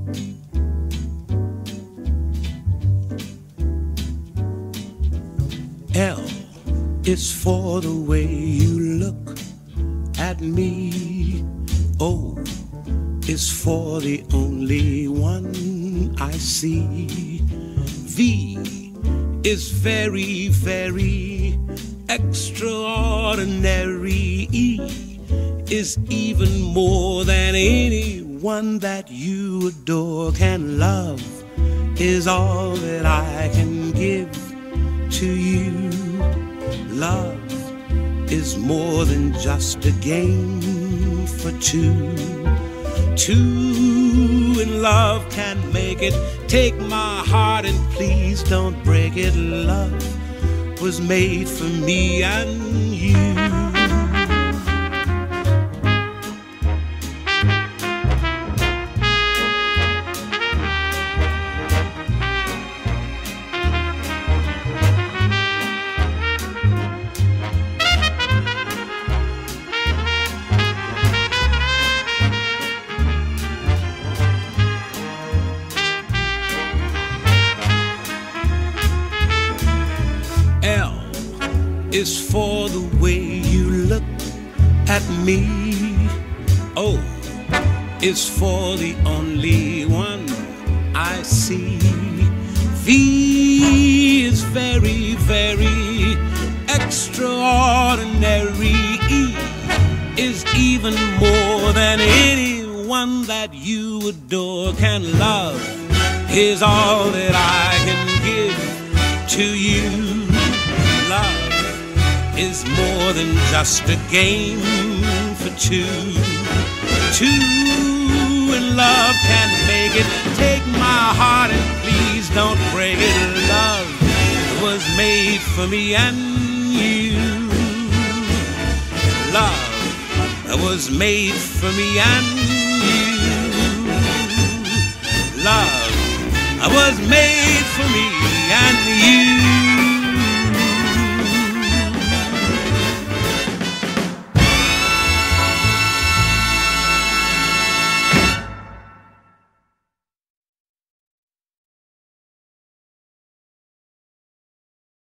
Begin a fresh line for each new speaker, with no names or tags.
L is for the way you look at me. O is for the only one I see. V is very, very extraordinary. E is even more than anyone that you adore can love, is all that I can give to you. Love is more than just a game for two. Two in love can make it. Take my heart and please don't break it. Love was made for me and you. Is for the way you look at me. O is for the only one I see. V is very, very extraordinary. E is even more than anyone that you adore can love, is all that I can give to you. Love is more than just a game for two. Two in love can make it. Take my heart and please don't break it. Love was made for me and you. Love was made for me and you. Love was made for me and you.